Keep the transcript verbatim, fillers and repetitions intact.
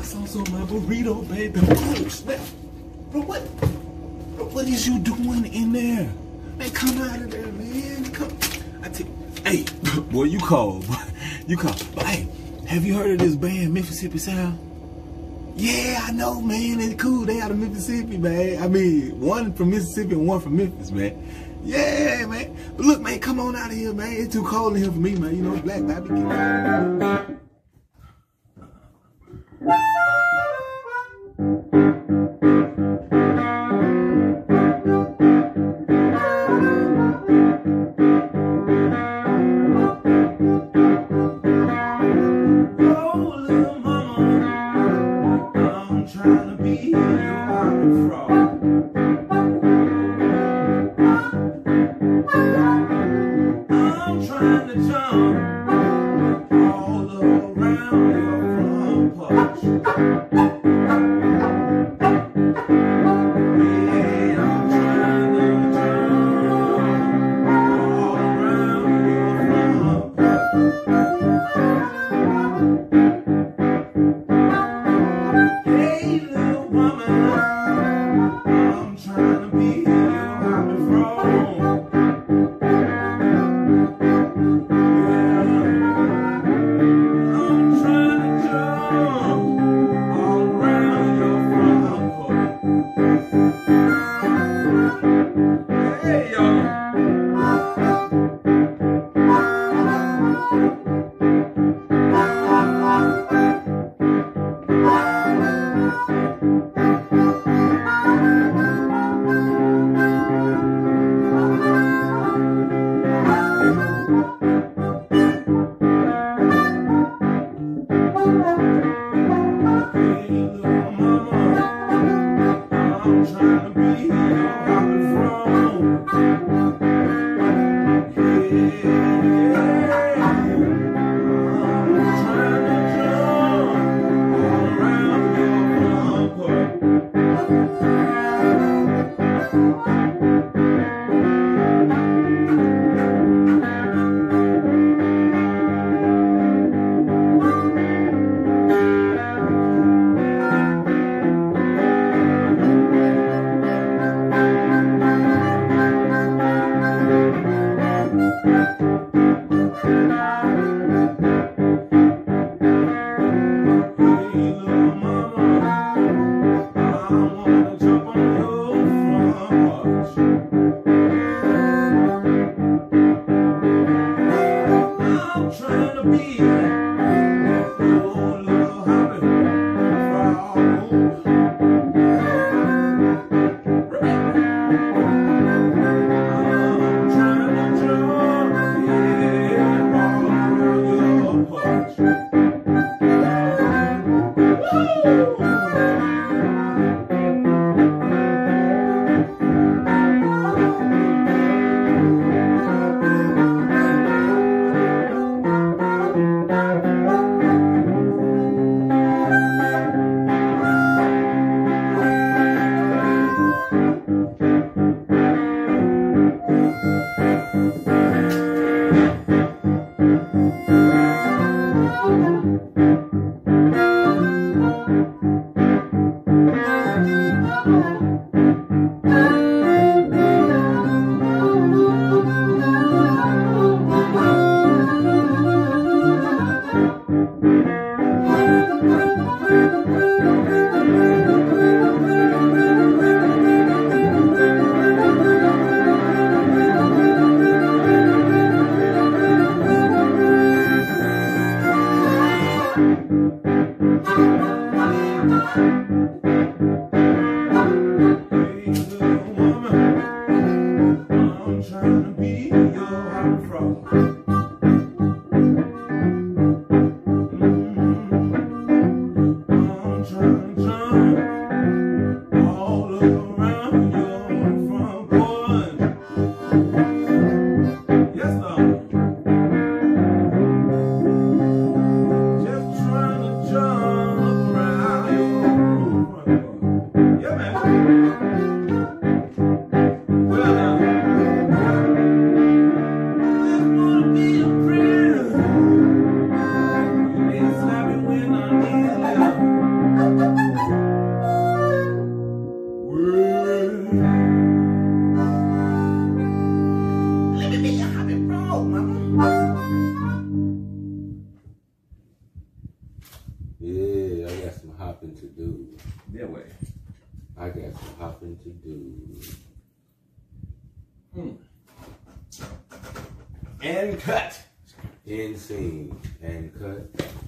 sauce on my burrito, baby. Oh, snap. Bro, what? Bro, what is you doing in there? Man, come out of there, man. Come. I tell you, hey, boy, you call. You call. But hey, have you heard of this band, Memphissippi Sound? Yeah, I know, man. It's cool. They out of Mississippi, man. I mean, one from Mississippi and one from Memphis, man. Yeah, man. But look, man, come on out of here, man. It's too cold in here for me, man. You know, it's black, man. I be getting out. Trying to be your I'm from. I'm trying to jump all around your front porch. Yeah, I'm trying to jump all around your front porch. Hey, little woman, I'm trying to be your happy from. Yeah, I'm trying to jump all around your front porch. Hey, y'all. Just trying to jump around your Talk, mama. Yeah, I got some hopping to do. That way. I got some hopping to do. Hmm. And cut. In scene and cut.